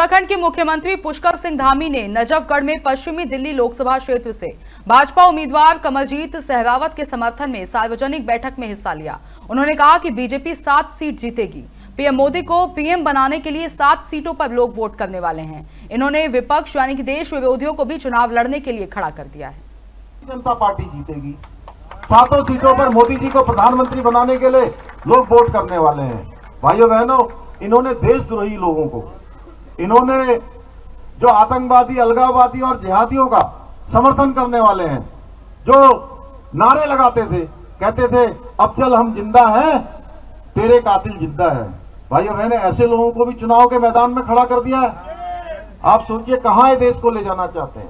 उत्तराखंड के मुख्यमंत्री पुष्कर सिंह धामी ने नजफगढ़ में पश्चिमी दिल्ली लोकसभा क्षेत्र से भाजपा उम्मीदवार कमलजीत सहरावत के समर्थन में सार्वजनिक बैठक में हिस्सा लिया। उन्होंने कहा कि बीजेपी 7 सीट जीतेगी। पीएम मोदी को पीएम बनाने के लिए 7 सीटों पर लोग वोट करने वाले हैं। इन्होंने विपक्ष यानी कि देश विरोधियों को भी चुनाव लड़ने के लिए खड़ा कर दिया है। जनता पार्टी जीतेगी। 7 सीटों पर मोदी जी को प्रधानमंत्री बनाने के लिए लोग वोट करने वाले हैं। भाइयों बहनों, इन्होंने देशद्रोही लोगों को, इन्होंने जो आतंकवादी, अलगाववादी और जिहादियों का समर्थन करने वाले हैं, जो नारे लगाते थे, कहते थे अब चल हम जिंदा हैं, तेरे कातिल जिंदा है। भाइयों बहनें, ऐसे लोगों को भी चुनाव के मैदान में खड़ा कर दिया है। आप सोचिए कहां ये देश को ले जाना चाहते हैं।